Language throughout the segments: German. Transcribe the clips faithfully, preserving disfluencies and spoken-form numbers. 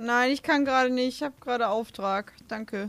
Nein, ich kann gerade nicht. Ich habe gerade Auftrag. Danke.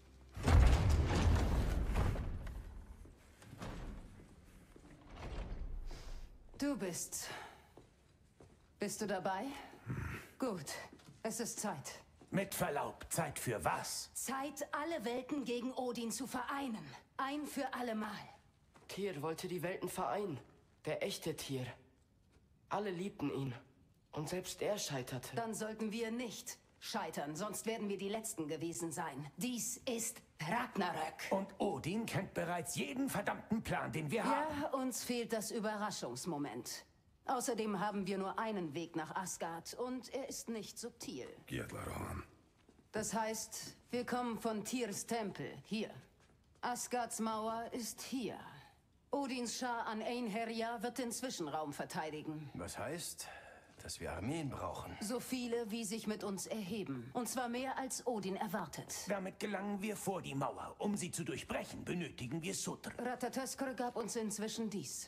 Du bist. Bist du dabei? Hm. Gut. Es ist Zeit. Mit Verlaub, Zeit für was? Zeit, alle Welten gegen Odin zu vereinen. Ein für alle Mal. Tyr wollte die Welten vereinen. Der echte Tyr. Alle liebten ihn. Und selbst er scheiterte. Dann sollten wir nicht scheitern, sonst werden wir die Letzten gewesen sein. Dies ist Ragnarök. Und Odin kennt bereits jeden verdammten Plan, den wir ja, haben. Ja, uns fehlt das Überraschungsmoment. Außerdem haben wir nur einen Weg nach Asgard und er ist nicht subtil. Das heißt, wir kommen von Tyrs Tempel, hier. Asgards Mauer ist hier. Odins Schar an Einherjar wird den Zwischenraum verteidigen. Was heißt, dass wir Armeen brauchen? So viele, wie sich mit uns erheben. Und zwar mehr, als Odin erwartet. Damit gelangen wir vor die Mauer. Um sie zu durchbrechen, benötigen wir Surtr. Ratatoskr gab uns inzwischen dies.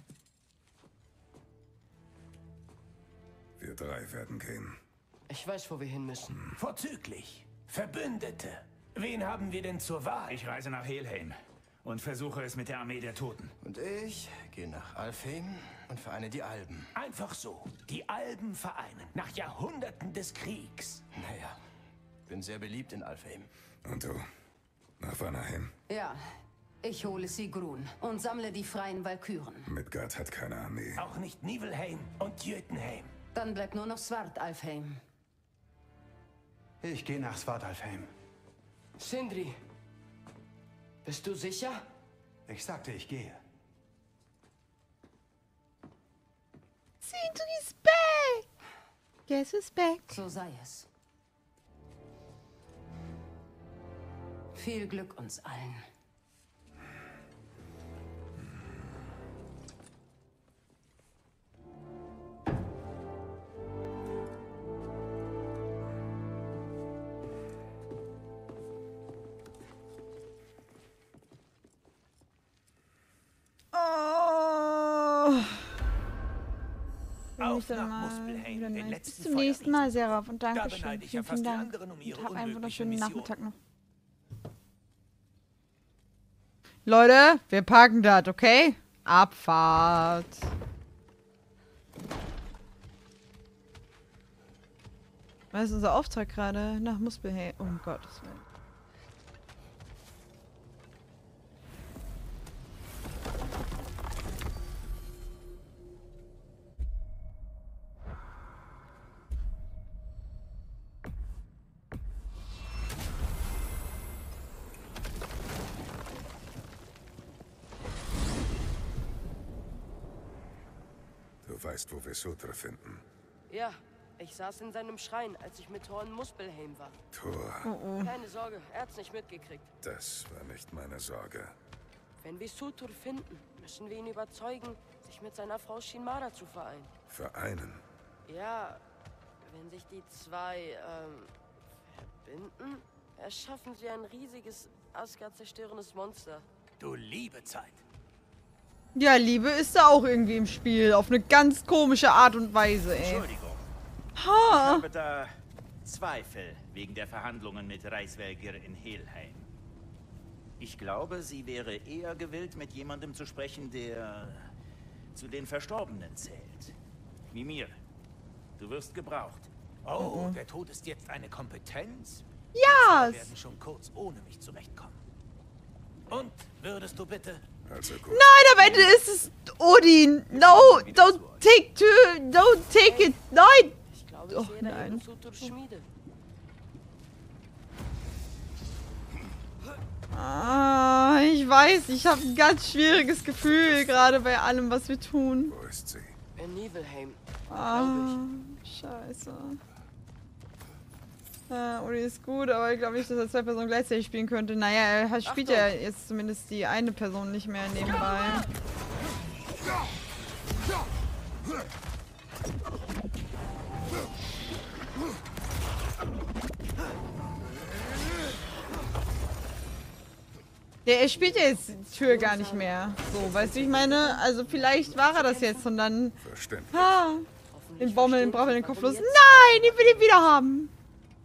Wir drei werden gehen. Ich weiß, wo wir hin müssen. Hm. Vorzüglich. Verbündete. Wen haben wir denn zur Wahl? Ich reise nach Helheim und versuche es mit der Armee der Toten. Und ich gehe nach Alfheim und vereine die Alben. Einfach so. Die Alben vereinen. Nach Jahrhunderten des Kriegs. Naja, bin sehr beliebt in Alfheim. Und du? Nach Vanaheim? Ja. Ich hole Sigrun und sammle die freien Walküren. Midgard hat keine Armee. Auch nicht Nibelheim und Jötunheim. Dann bleibt nur noch Svartalfheim. Ich gehe nach Svartalfheim. Sindri, bist du sicher? Ich sagte, ich gehe. Sindri's back! Guess who's back? So sei es. Viel Glück uns allen. Auf nach Muspelheim, den letzten Bis zum nächsten Mal, Seraph, und Da Dankeschön. beneide ich ja Vielen, fast vielen die Dank. anderen um ihre Und hab einen unglückliche wunderschönen Mission. Nachmittag noch. Leute, wir parken das, okay? Abfahrt. Was ist unser Auftrag gerade? Nach Muspelheim. Oh Gottes Willen. Du weißt, wo wir Surtr finden. Ja, ich saß in seinem Schrein, als ich mit Thor in Muspelheim war. Thor. Oh oh. Keine Sorge, er hat's nicht mitgekriegt. Das war nicht meine Sorge. Wenn wir Surtr finden, müssen wir ihn überzeugen, sich mit seiner Frau Shinmara zu vereinen. Vereinen? Ja, wenn sich die zwei, ähm, verbinden, erschaffen sie ein riesiges, Asgard-zerstörendes Monster. Du liebe Zeit. Ja, Liebe ist da auch irgendwie im Spiel. Auf eine ganz komische Art und Weise, ey. Entschuldigung. Ich Ha! habe da Zweifel wegen der Verhandlungen mit Reisvelgir in Helheim. Ich glaube, sie wäre eher gewillt, mit jemandem zu sprechen, der zu den Verstorbenen zählt. Wie mir. Du wirst gebraucht. Oh, der Tod ist jetzt eine Kompetenz? Ja! Wir werden schon kurz ohne mich zurechtkommen. Und, würdest du bitte... Also gut. Nein, am Ende ist es Odin. No, don't take to, don't take it. Nein. Ich glaube, ich Oh, sehe da nein. eben Surtrs Schmiede. Ah, ich weiß, ich habe ein ganz schwieriges Gefühl, gerade bei allem, was wir tun. Wo ist sie? In Nibelheim. Ah, scheiße. Ja, Odin ist gut, aber ich glaube nicht, dass er zwei Personen gleichzeitig spielen könnte. Naja, er spielt ja jetzt zumindest die eine Person nicht mehr nebenbei. Ja, er spielt ja jetzt die Tür gar nicht mehr. So, weißt du, wie ich meine? Also vielleicht war er das jetzt und dann... Verständlich. Ah, den Hoffentlich Bommel verstehen braucht er Sie, den Kopf warum los. jetzt- Nein, ich will ihn wieder haben.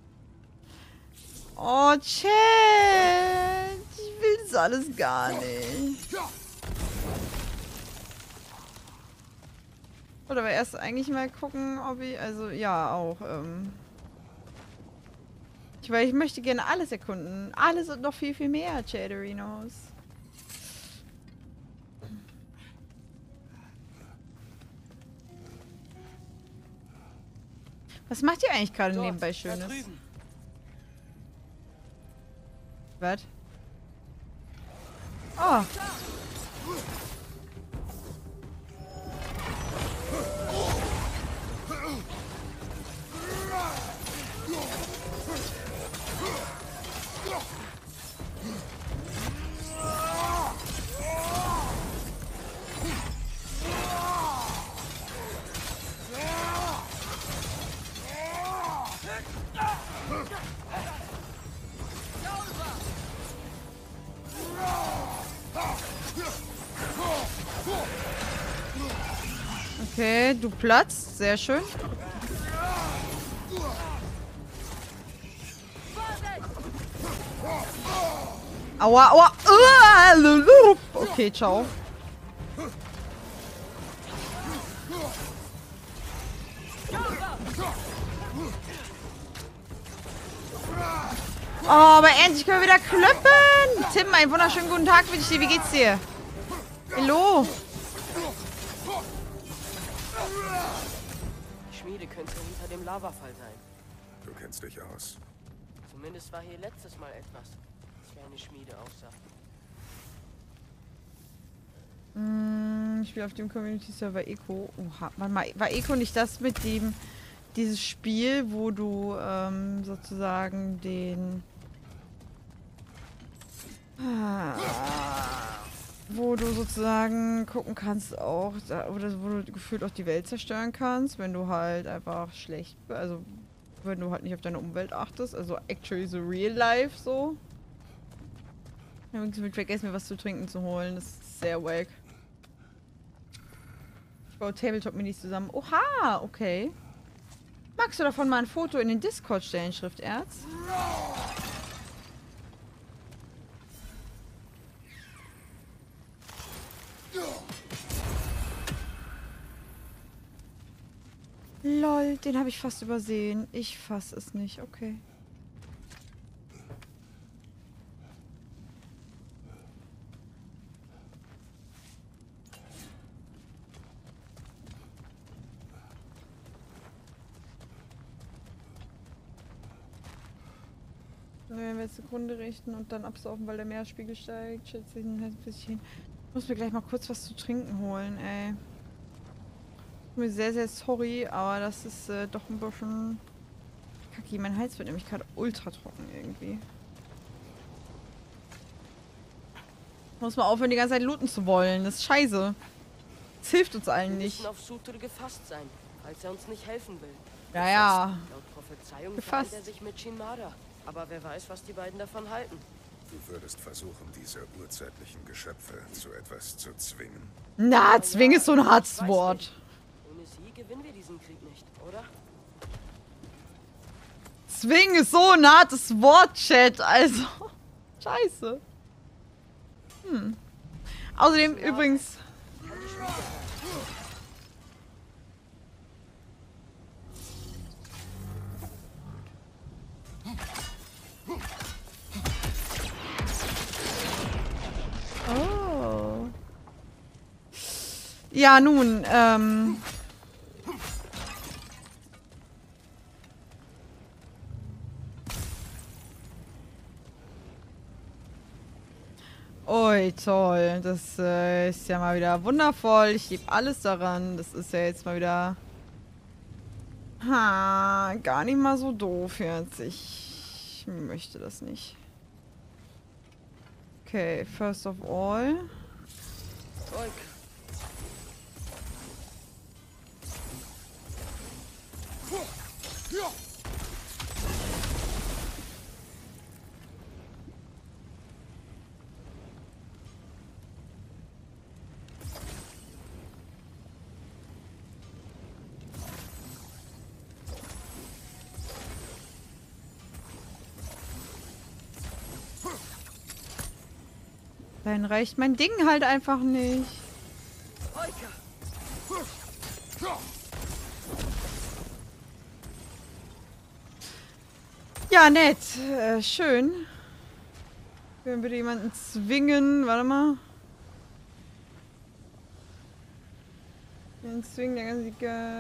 Oh, Chat. Ich will das alles gar nicht. Oder aber erst eigentlich mal gucken, ob ich... Also, ja, auch. Ähm, ich, weil ich möchte gerne alles erkunden. Alles und noch viel, viel mehr, Chaterinos. Was macht ihr eigentlich gerade nebenbei Schönes? Was? Oh. Okay, du platzt. Sehr schön. Aua, aua. Okay, ciao. Oh, aber endlich können wir wieder klöppen. Tim, einen wunderschönen guten Tag wünsche ich dir. Wie geht's dir? Hallo. Die Schmiede könnte hinter dem Lavafall sein. Du kennst dich aus. Zumindest war hier letztes Mal etwas, das wie eine Schmiede aussah. Mm, ich spiele auf dem Community-Server Eco. Oha, warte mal, war Eco nicht das mit dem, dieses Spiel, wo du ähm, sozusagen den... Ah, wo du sozusagen gucken kannst auch, oder wo du gefühlt auch die Welt zerstören kannst, wenn du halt einfach schlecht, also wenn du halt nicht auf deine Umwelt achtest, also actually so real life so. Ich habe übrigens vergessen, mir was zu trinken zu holen, das ist sehr wack. Ich baue Tabletop-Minis zusammen. Oha, okay. Magst du davon mal ein Foto in den Discord stellen, Schrifterz? Lol, den habe ich fast übersehen. Ich fasse es nicht, okay. Wenn wir jetzt zugrunde richten und dann absaufen, weil der Meeresspiegel steigt, schätze ich ein bisschen. Ich muss mir gleich mal kurz was zu trinken holen, ey. Ich bin sehr, sehr sorry, aber das ist äh, doch ein bisschen kacki. Mein Hals wird nämlich gerade ultra trocken irgendwie. Muss man aufhören, die ganze Zeit looten zu wollen. Das ist scheiße. Das hilft uns allen nicht. Wir müssen auf Sutur gefasst sein, falls er uns nicht helfen will. Ja, ja. Laut Prophezeiung Gefasst. vereint er sich mit Shinmara. Aber wer weiß, was die beiden davon halten. Du würdest versuchen, diese urzeitlichen Geschöpfe zu etwas zu zwingen. Na, zwing ist so ein hartes Weiß Wort. nicht. Ohne sie gewinnen wir diesen Krieg nicht, oder? Zwing ist so ein hartes Wort, Chat. Also, scheiße. Hm. Außerdem übrigens... Kann die Schmiede sein. Oh. Ja, nun, ähm... Ui, toll. Das äh, ist ja mal wieder wundervoll. Ich gebe alles daran. Das ist ja jetzt mal wieder... Ha, gar nicht mal so doof jetzt. Ich möchte das nicht. Okay, first of all. Volk. Dann reicht mein Ding halt einfach nicht. Ja, nett. Äh, schön. Können wir bitte jemanden zwingen? Warte mal. Den zwingen, der ganze,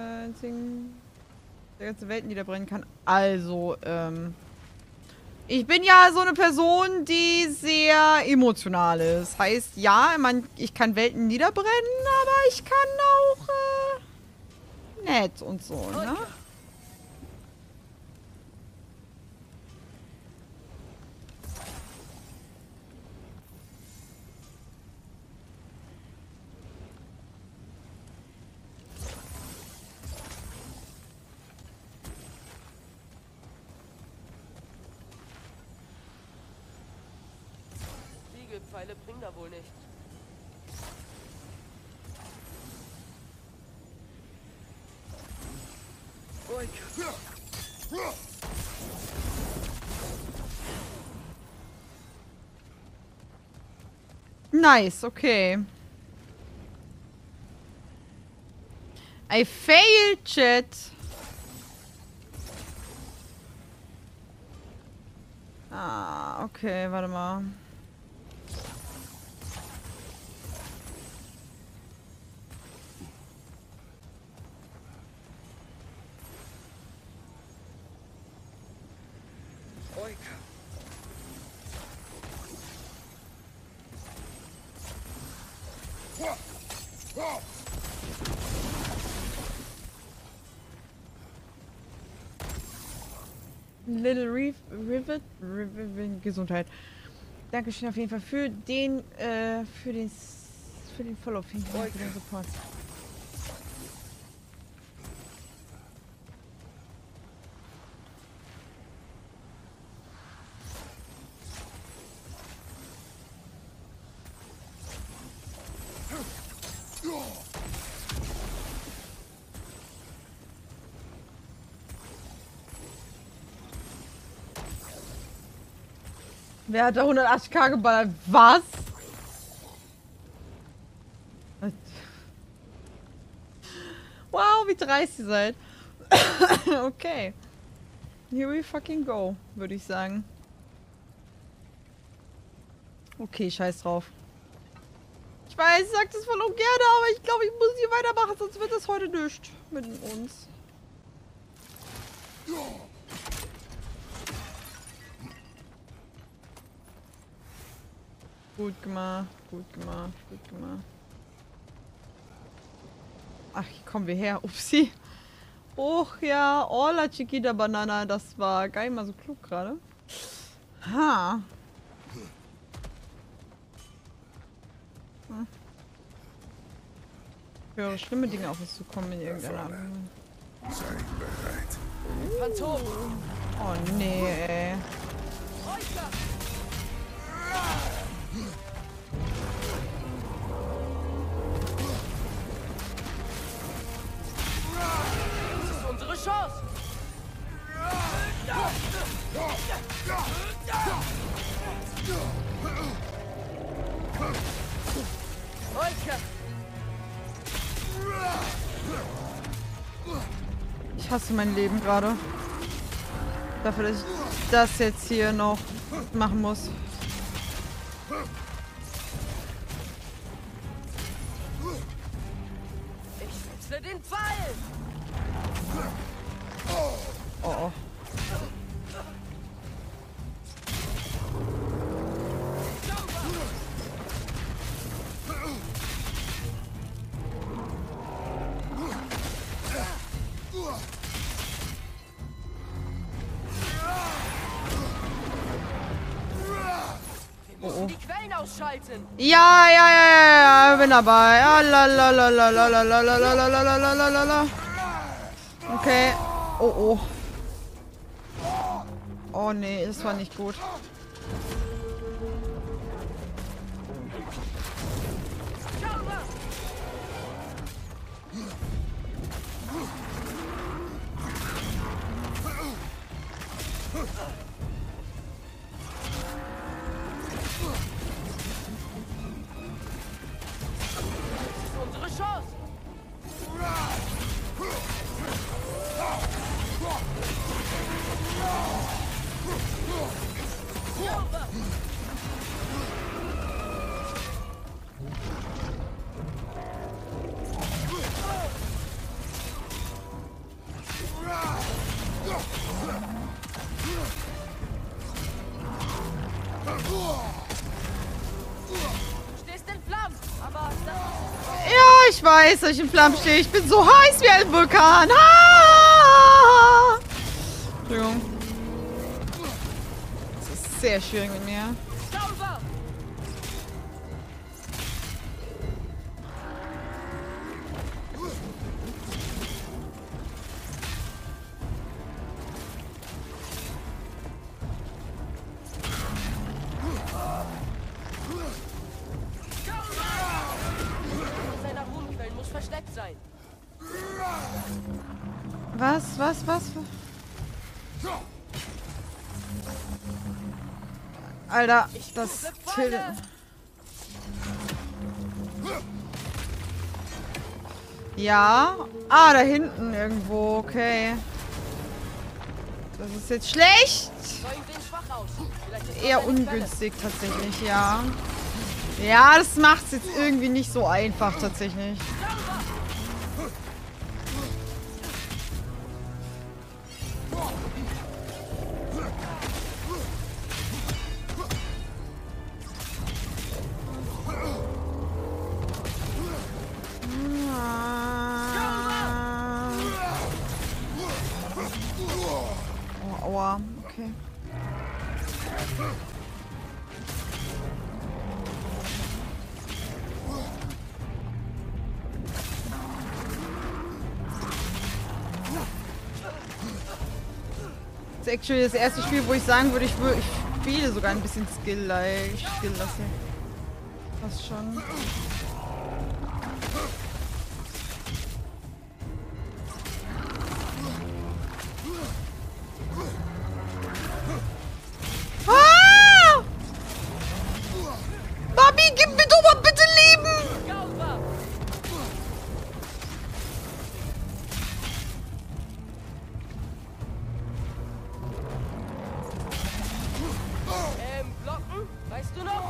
der ganze Welt niederbrennen kann. Also, ähm... ich bin ja so eine Person, die sehr emotional ist. Heißt, ja, man, ich kann Welten niederbrennen, aber ich kann auch äh, nett und so, ne? Pfeile bringen da wohl nichts. Nice, okay. I failed, chat. Ah, okay, warte mal. Little Reef, Rivet, Rivet, Gesundheit. Dankeschön auf jeden Fall für den, äh, für den, für den Follow, für den Support. Wer hat da hundertachtzig K geballert? Was? Wow, wie dreist ihr seid. Okay. Here we fucking go, würde ich sagen. Okay, scheiß drauf. Ich weiß, ich sag das voll ungern, aber ich glaube, ich muss hier weitermachen, sonst wird das heute nichts mit uns. Gut gemacht, gut gemacht, gut gemacht. Ach, hier kommen wir her. Upsi. Och ja, hola Chiquita Banana. Das war gar nicht mal so klug gerade. Ha. Hm. Ich höre schlimme Dinge auf uns zu kommen in irgendeiner Art. Sei bereit. Phantom! Oh nee, ey. Das ist unsere Chance! Ich hasse mein Leben gerade. Dafür, dass ich das jetzt hier noch machen muss. Ich setze den Pfeil! Oh, oh. Die Quellen ausschalten! Ja, ja, ja, ja, ja, bin dabei. Ah, la, la, la, la, la, la, la, la, la, la, la, la, la, la, la. Okay. Oh, oh. Oh, nee, das war nicht gut. Stehst in Flammen, aber das Ja, ich weiß, dass ich in Flammen stehe. Ich bin so heiß wie ein Vulkan. Ah! Entschuldigung. Das ist sehr schwierig mit mir. sauber. Seiner Ruhmquellen muss versteckt sein. Was, was, was? Alter, das Till. Ja. Ah, da hinten irgendwo. Okay. Das ist jetzt schlecht. Eher ungünstig tatsächlich, ja. Ja, das macht es jetzt irgendwie nicht so einfach tatsächlich. Oh, aua, okay. Das ist actually das erste Spiel, wo ich sagen würde, ich, würde, ich spiele sogar ein bisschen Skill, like, Skill lasse. Fast schon. Ah! Mami, gib mir doch mal bitte Leben! Ähm, blocken? Weißt du noch?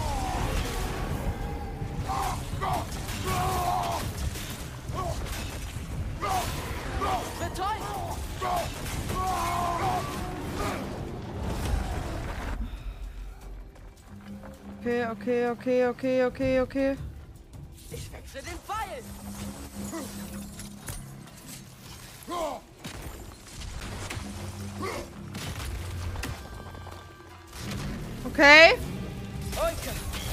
Betäubt! Okay, okay, okay, okay, okay, okay. Ich wechsle den Pfeil! Okay. Oike!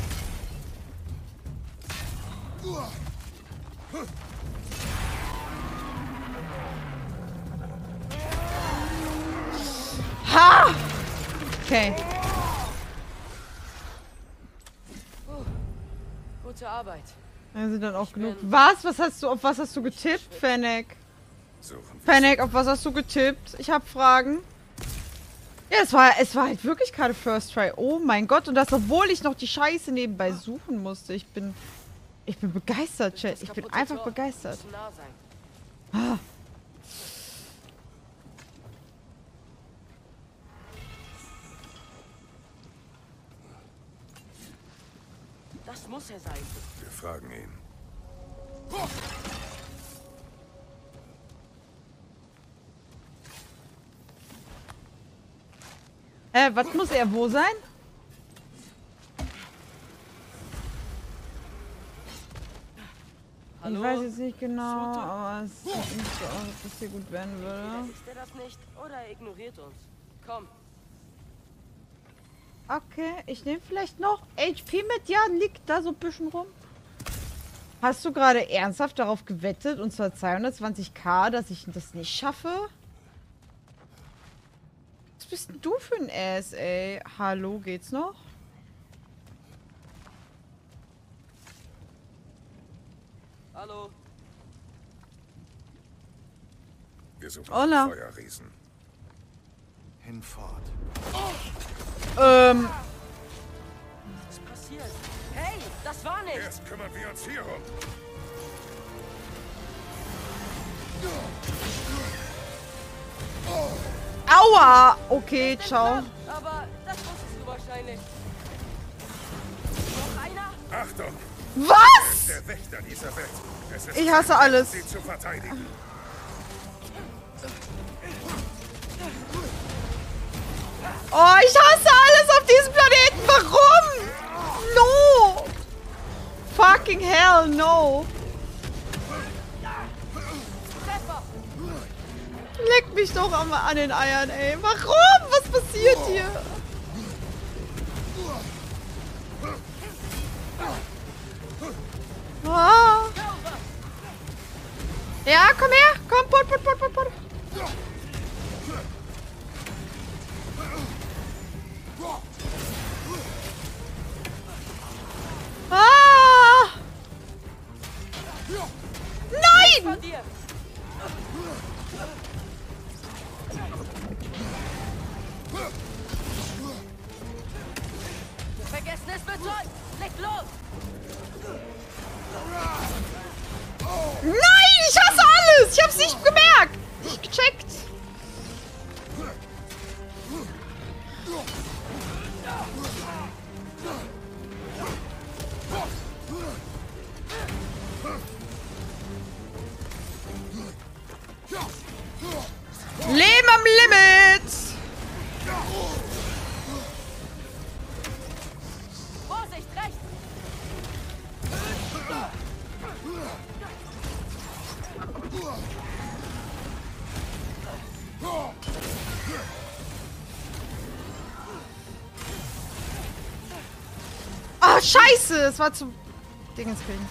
Ha! Okay. Gute Arbeit. Also dann auch genug. Was? Was hast du, auf was hast du getippt, Fennec? Suchen wir Fennec, auf was hast du getippt? Ich hab Fragen. Ja, es war, es war halt wirklich gerade First Try. Oh mein Gott. Und das, obwohl ich noch die Scheiße nebenbei suchen musste. Ich bin, ich bin begeistert, Chat. Ich bin einfach begeistert. Muss nah sein. Ah. Das muss er sein. Wir fragen ihn. Äh, was muss er wo sein? Hallo? Ich weiß jetzt nicht genau, aber es sieht nicht so aus, ob das hier gut werden würde. Entweder ist er das nicht oder er ignoriert uns. Komm. Okay, ich nehme vielleicht noch H P mit. Ja, liegt da so ein bisschen rum. Hast du gerade ernsthaft darauf gewettet, und zwar zweihundertzwanzigtausend, dass ich das nicht schaffe? Was bist denn du für ein Ass, ey? Hallo, geht's noch? Hallo. Wir suchen Hola. Feuerriesen. Hinfort. Ähm, Was ist passiert? Hey, das war nicht. Erst kümmern wir uns hier um. aua! Okay, ciao. Aber das wusstest du wahrscheinlich. Noch einer? Achtung! Was? Der Wächter dieser Welt. Es ist Ich hasse Zeit, alles. sie zu verteidigen. Oh, ich hasse alles auf diesem Planeten. Warum? No. Fucking hell, no. Leck mich doch an, an den Eiern, ey. Warum? Was passiert hier? Ah. Ja, komm her. Komm, put, put, put, put, put. Ah! Nein! Vergessenes betäubt! Leg los! Nein, ich hasse alles! Ich hab's nicht gemerkt! Nicht gecheckt! Leben am Limit! Vorsicht, rechts! Ah, scheiße! Es war zu Dingens kriegen.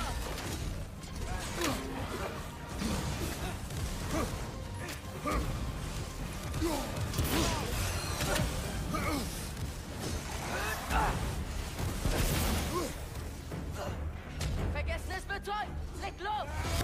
Vergessenes betäubt! Leg los!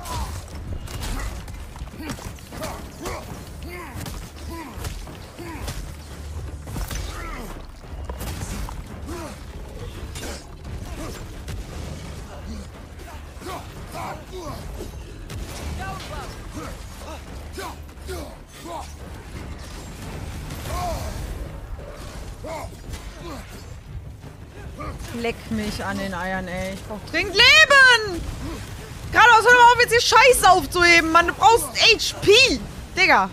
Leck mich an den Eiern, ey. Ich brauch dringend Leben! Geradeaus, hör mal auf, jetzt die Scheiße aufzuheben, Mann. Du brauchst H P! Digga!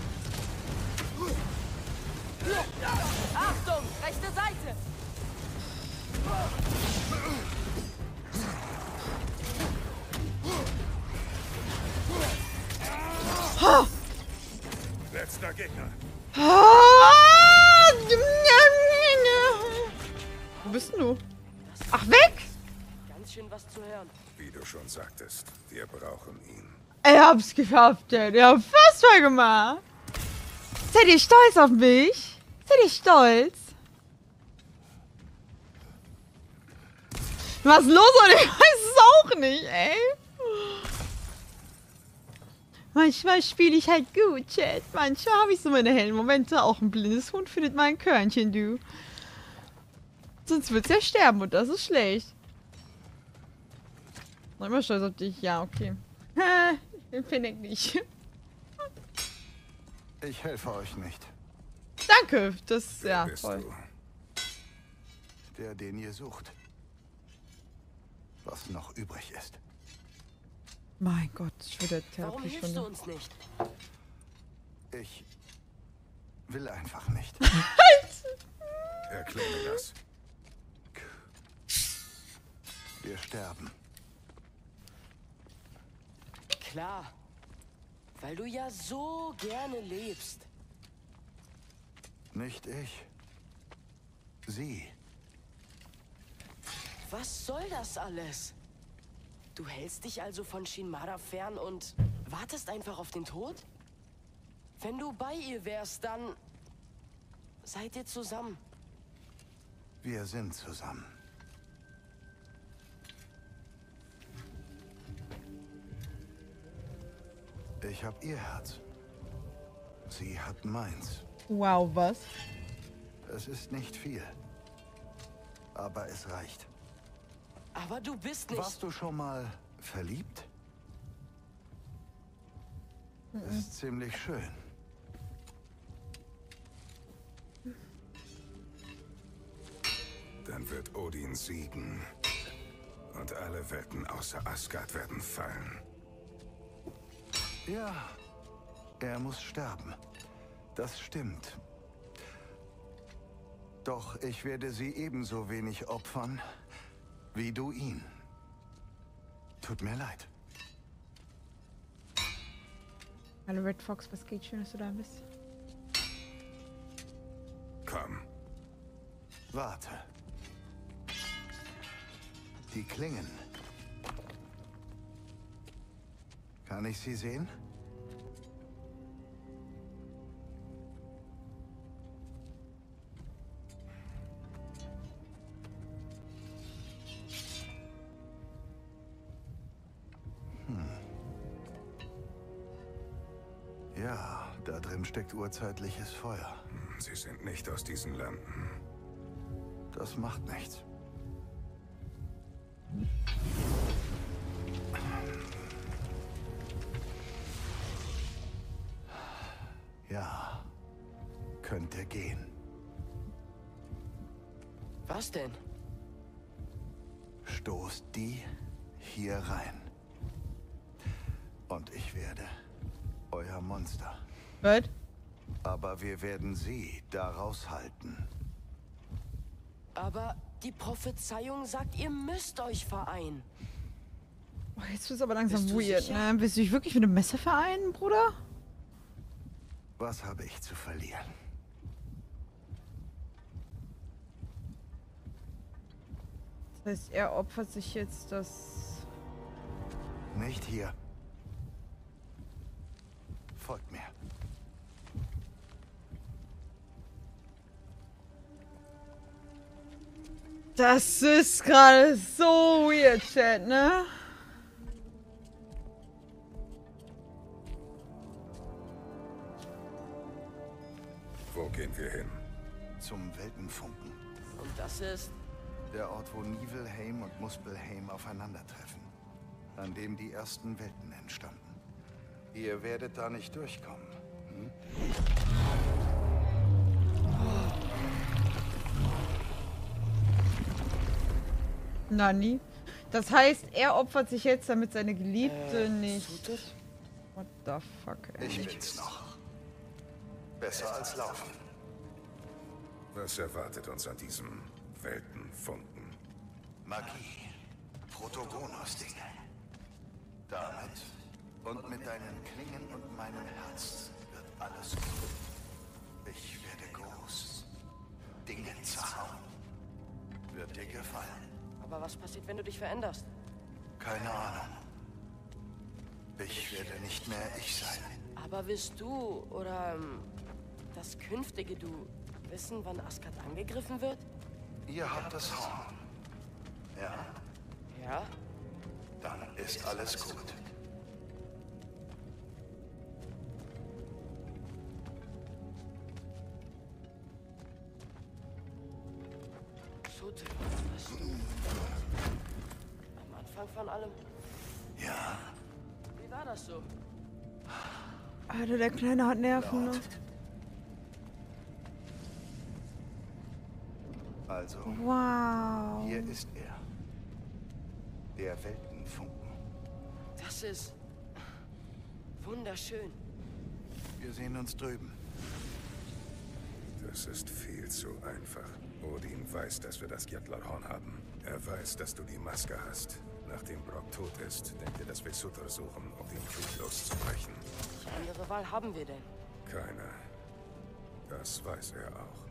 Achtung! Rechte Seite! Ha! Letzter Gegner. Wo bist denn du? Ach, weg! Ganz schön was zu hören. Wie du schon sagtest, wir brauchen ihn. Ich hab's geschafft, ey. Ihr habt fast voll gemacht. Seid ihr stolz auf mich? Seid ihr stolz? Was ist los? Und ich weiß es auch nicht, ey. Manchmal spiele ich halt gut, Chat. Manchmal habe ich so meine hellen Momente. Auch ein blindes Huhn findet mein Körnchen, du. Sonst wird's ja sterben und das ist schlecht. Noch immer stolz auf dich. Ja, okay. Den finde ich nicht. Ich helfe euch nicht. Danke, das, Wer ja, bist voll. du? Der, den ihr sucht. Was noch übrig ist. Mein Gott, ich würde Warum hilfst du Therapiestunde. uns nicht? Ich will einfach nicht. Erklär mir das. Wir sterben. Klar. Weil du ja so gerne lebst. Nicht ich. Sie. Was soll das alles? Du hältst dich also von Shinmara fern und wartest einfach auf den Tod? Wenn du bei ihr wärst, dann seid ihr zusammen. Wir sind zusammen. Ich hab ihr Herz. Sie hat meins. Wow, was? Es ist nicht viel. Aber es reicht. Aber du bist nicht... Warst du schon mal verliebt? Mhm. Ist ziemlich schön. Dann wird Odin siegen. Und alle Welten außer Asgard werden fallen. Ja, er muss sterben. Das stimmt. Doch ich werde sie ebenso wenig opfern, wie du ihn. Tut mir leid. Hallo Red Fox, was geht? Schön, dass du da bist. Komm. Warte. Die Klingen. Kann ich sie sehen? Ja, da drin steckt urzeitliches Feuer. Sie sind nicht aus diesen Landen. Das macht nichts. Ja, könnte gehen. Was denn? Stoßt die hier rein. Und ich werde euer Monster. Was? Aber wir werden sie da raushalten. Aber die Prophezeiung sagt, ihr müsst euch vereinen. Oh, jetzt wird's aber langsam Bist du weird, sicher? ne? Willst du dich wirklich mit einem Messer vereinen, Bruder? Was habe ich zu verlieren? Das heißt, er opfert sich jetzt das... Nicht hier. Folgt mir. Das ist gerade so weird, Chat, ne? Wo gehen wir hin? Zum Weltenfunken. Und das ist... Der Ort, wo Nibelheim und Muspelheim aufeinandertreffen. An dem die ersten Welten entstanden. Ihr werdet da nicht durchkommen. Hm? Nani. Das heißt, er opfert sich jetzt, damit seine Geliebte Äh, nicht... tut es? What the fuck, ey. Ich will's noch. Besser als laufen. Was erwartet uns an diesem Weltenfunken? Magie. Protogonos-Dinge. Damit und mit deinen Klingen und meinem Herz wird alles gut. Ich werde groß. Dinge zerhauen. Wird dir gefallen? Aber was passiert, wenn du dich veränderst? Keine Ahnung. Ich werde nicht mehr ich sein. Aber wirst du oder ähm, das künftige Du wissen, wann Asgard angegriffen wird? Ihr habt das Horn. Ja? Ja? Dann ist alles gut. Sute, was du? Am Anfang von allem? Ja. Wie war das so? Alter, der Kleine hat Nerven, ne? Also, Wow. hier ist er. Der Weltenfunken. Das ist wunderschön. Wir sehen uns drüben. Das ist viel zu einfach. Odin weiß, dass wir das Gjallarhorn haben. Er weiß, dass du die Maske hast. Nachdem Brock tot ist, denkt er, dass wir Sutter suchen, um den Krieg loszubrechen. Welche andere Wahl haben wir denn? Keine. Das weiß er auch.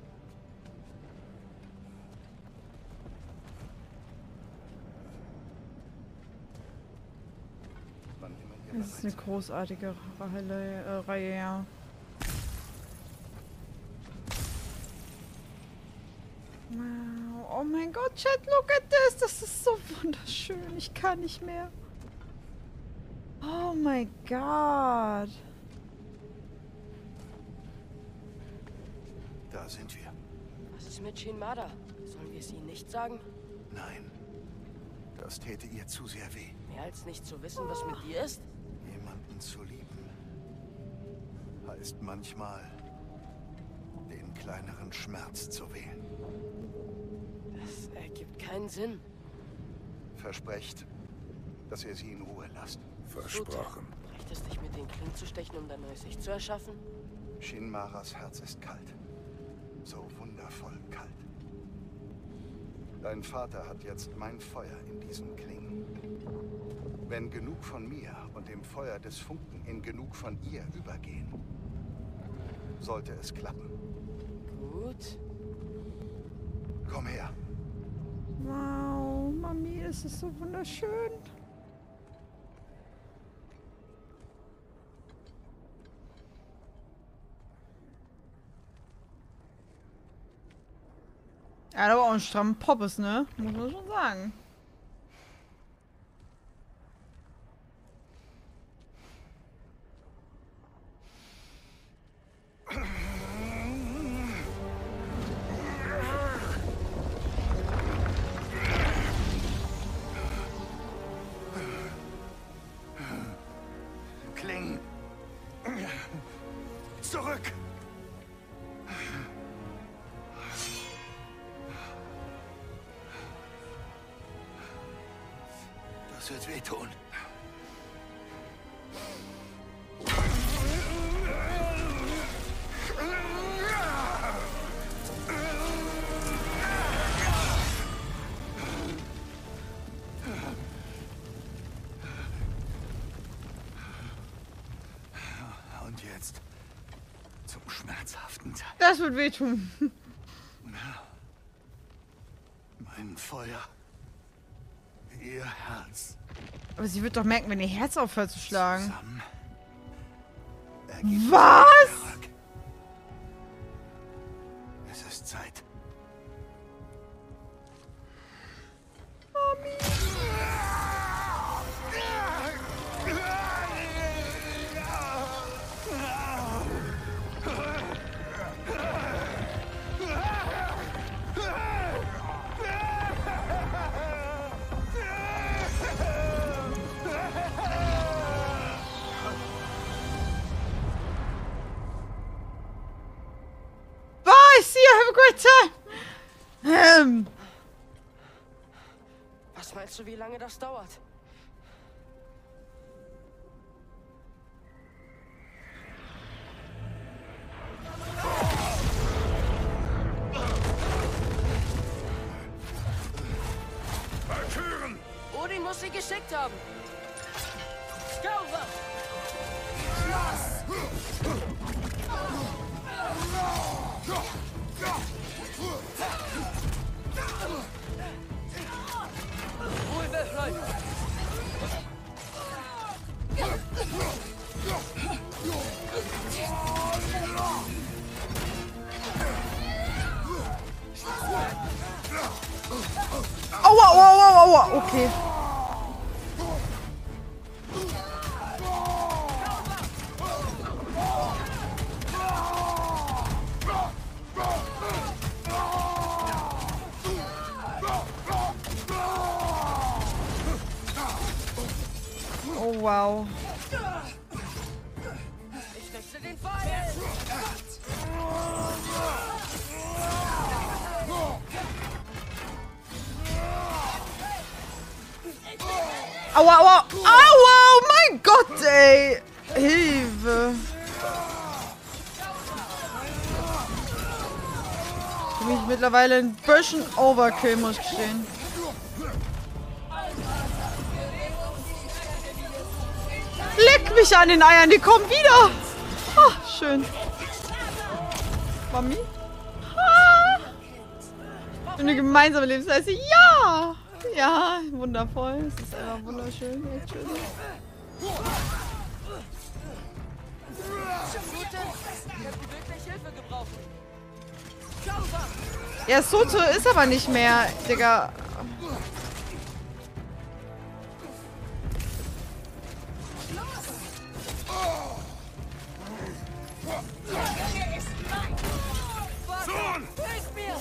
Wann immer ihr Das ist eine bereit großartige Reihe, äh, Reihe, ja. Wow. Oh mein Gott, Chat, look at this. Das ist so wunderschön. Ich kann nicht mehr. Oh mein Gott. Da sind wir. Was ist mit Shinmada? Sollen wir es ihnen nicht sagen? Nein. Das täte ihr zu sehr weh. Mehr als nicht zu wissen, was mit dir ist? Jemanden zu lieben heißt manchmal, den kleineren Schmerz zu wählen. Das ergibt keinen Sinn. Versprecht, dass ihr sie in Ruhe lasst. Versprochen. Reicht es, dich mit den Klingen zu stechen, um dein neues Ich zu erschaffen? Shinmaras Herz ist kalt. So wundervoll kalt. Dein Vater hat jetzt mein Feuer in diesen Klingen. Wenn genug von mir und dem Feuer des Funken in genug von ihr übergehen, sollte es klappen. Gut. Komm her. Wow, Mami, es ist so wunderschön. Er hat aber auch einen strammen Poppes, ne? Muss man schon sagen. Kling. Zurück. Das wird wehtun. Und jetzt zum schmerzhaften Teil. Das wird wehtun. Mein Feuer. Ihr Herz. Aber sie wird doch merken, wenn ihr Herz aufhört zu schlagen. Zusammen ergibt Was? zurück. Es ist Zeit. Bye, see you, have a great time. Ähm. Was meinst du, wie lange das dauert? Valkyren! Odin muss sie geschickt haben. Skauber! Wohlbefreut! Aua, aua, aua, aua. Okay. Oh, wow. Ich wechsle den Pfeil! Aua, aua, aua, oh mein Gott, ey. Hilfe. Für mich mittlerweile ein bisschen Overkill, muss ich gestehen. Leck mich an den Eiern, die kommen wieder. Ah, schön. Mami? Ah. Eine gemeinsame Lebensweise. Ja. Ja, wundervoll. Es ist einfach wunderschön. Echt schön. Gute, wir könnten wirklich Hilfe gebrauchen. Ja, Soto ist aber nicht mehr, Digga. Sohn! Hilf mir!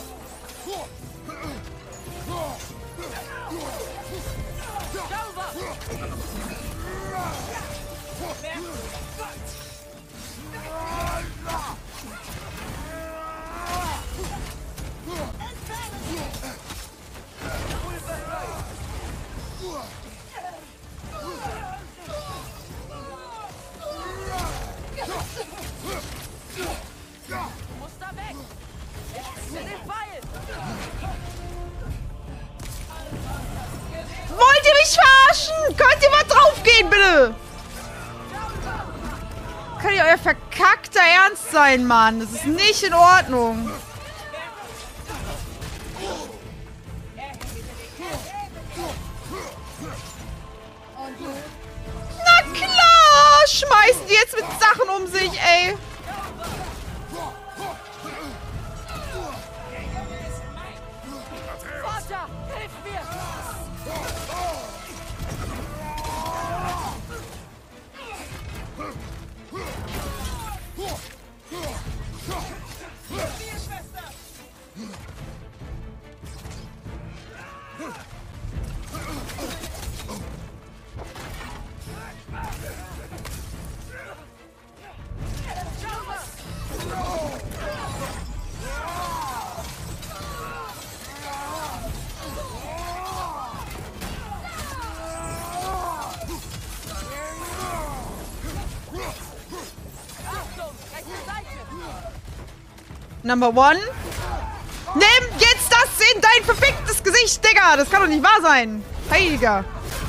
Du musst da weg! Ich wechsle den Pfeil! Leute! Kann ja euer verkackter Ernst sein, Mann. Das ist nicht in Ordnung. Na klar! Schmeißen die jetzt mit Sachen um sich, ey. Vater, hilf mir! Number one. Nimm jetzt das in dein verficktes Gesicht, Digga. Das kann doch nicht wahr sein. Heiliger.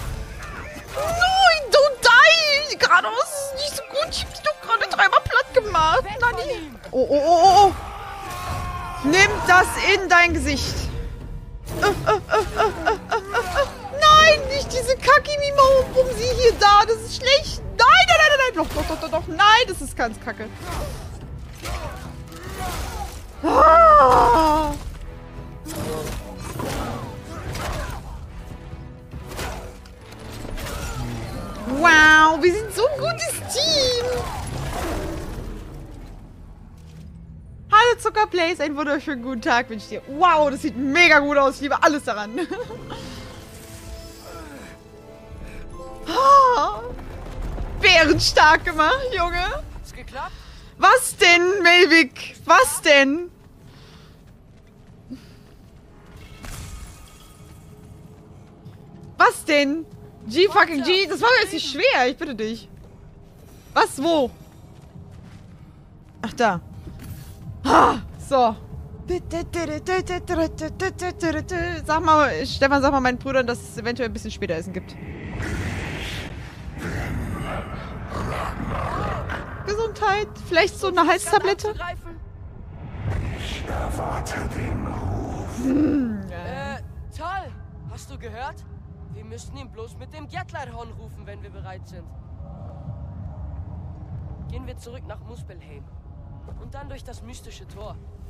Nein, don't die. Geradeaus ist nicht so gut. Ich hab dich doch gerade dreimal platt gemacht. Nein. Oh, oh, oh, oh. Nimm das in dein Gesicht. Uh, uh, uh, uh, uh, uh, uh. Nein, nicht diese Kaki-Mimo. Warum sie hier da? Das ist schlecht. Nein, nein, nein, nein. Doch, doch, doch, doch, doch. Nein, das ist ganz kacke. Ah! Wow, wir sind so ein gutes Team. Hallo Zuckerplays, einen wunderschönen guten Tag wünsche ich dir. Wow, das sieht mega gut aus. Ich liebe alles daran. Ah, bärenstark gemacht, Junge. Hat's geklappt? Was denn, Melvik? Was denn? Was denn? G fucking G, das war mir jetzt nicht schwer, ich bitte dich. Was, wo? Ach, da. Ah, so. Sag mal, Stefan, sag mal meinen Brüdern, dass es eventuell ein bisschen später Essen gibt. Gesundheit. Vielleicht so eine Halstablette? Ich erwarte den Ruf. Hm, äh, toll. Hast du gehört? Wir müssen ihn bloß mit dem Gjetleidhorn rufen, wenn wir bereit sind. Gehen wir zurück nach Muspelheim. Und dann durch das mystische Tor.